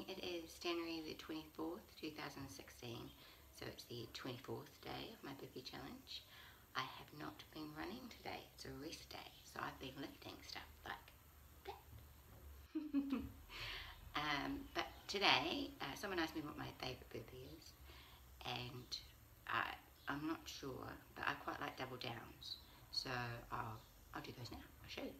It is January the 24th, 2016, so it's the 24th day of my Burpee challenge. I have not been running today, it's a rest day, so I've been lifting stuff like that. But today, someone asked me what my favourite Burpee is, and I'm not sure, but I quite like double downs, so I'll do those now. I'll show you.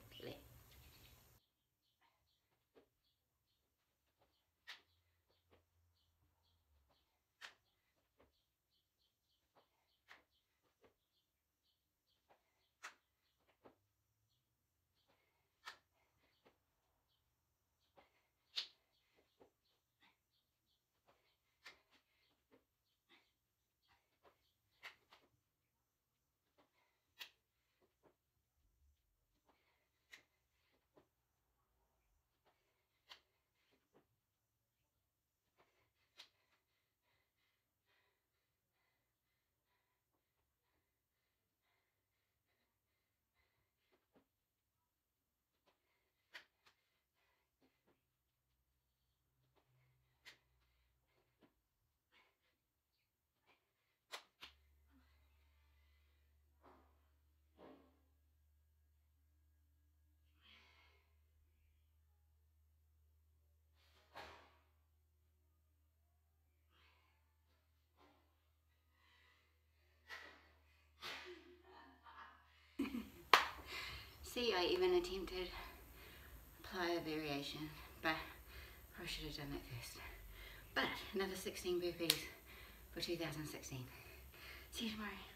See, I even attempted plyo variation, but I should have done that first. But another 16 burpees for 2016. See you tomorrow.